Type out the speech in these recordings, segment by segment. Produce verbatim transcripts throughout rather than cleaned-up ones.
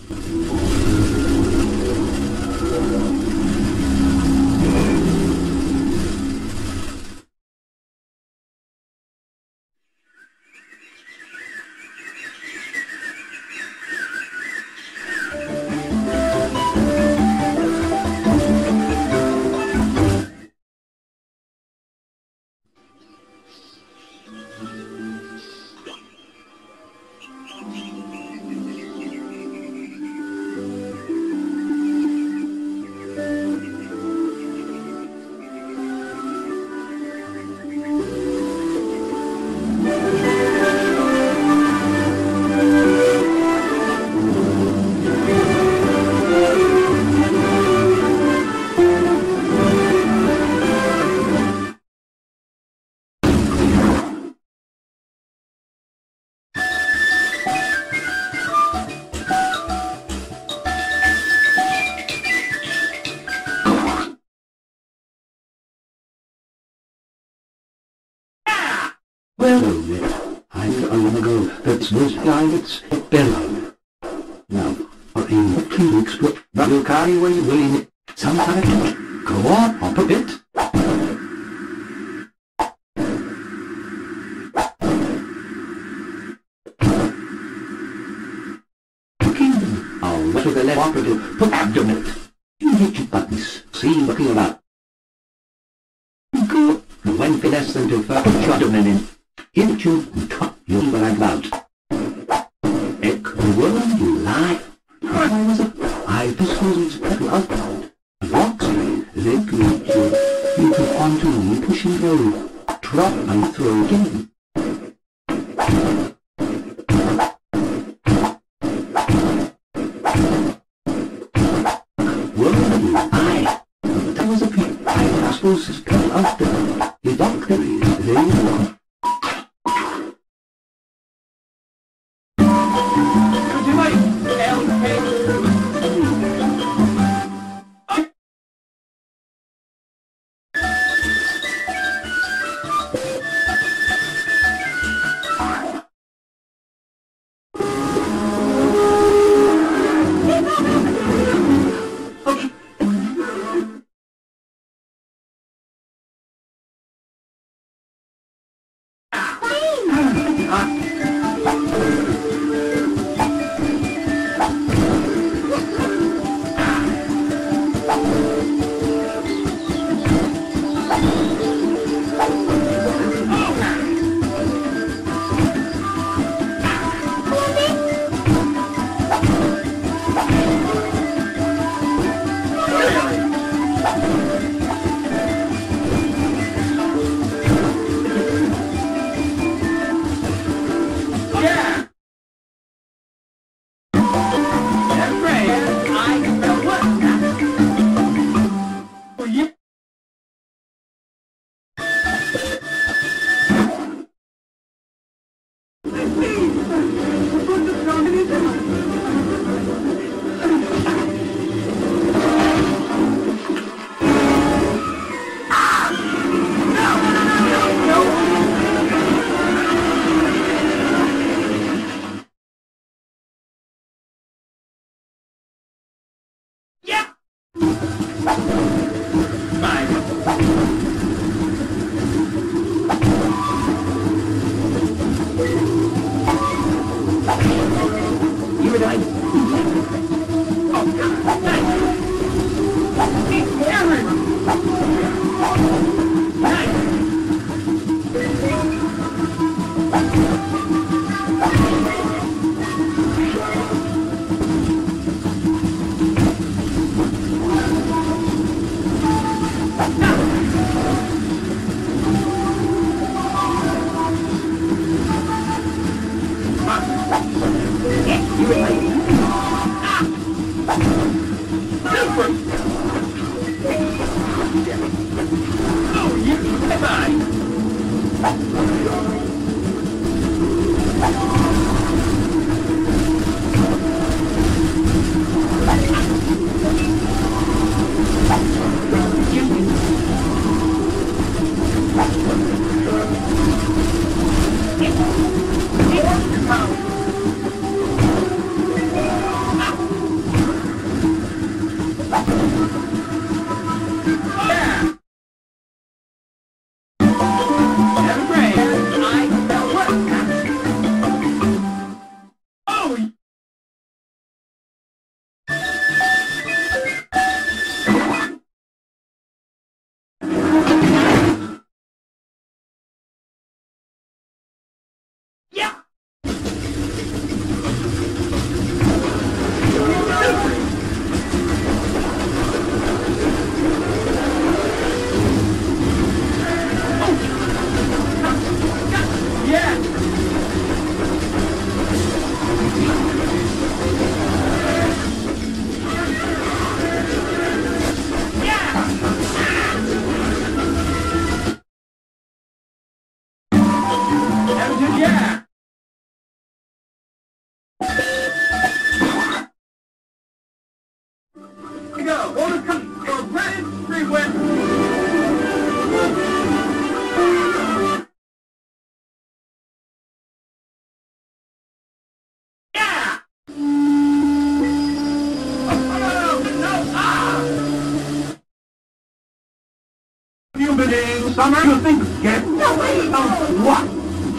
Well, Mitt, I knew a long ago that those pilots bellowed. Now, for in a few weeks, but you'll carry where you're willing it. Sometime, go on, hop a bit. King, I'll whistle the left operative, put abdomen. You hit your buttons, see looking about. Go, when finesse them to put your abdomen in. Into and top your like about. Eck, the woman you lie. I was a I was pedal outbound. Roxy, they greet you. You can on to me, push and go. Drop and throw again. Woman you lie. That was a peep. I suppose it's pedal outbound. The doctor is they want.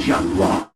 Jaguar.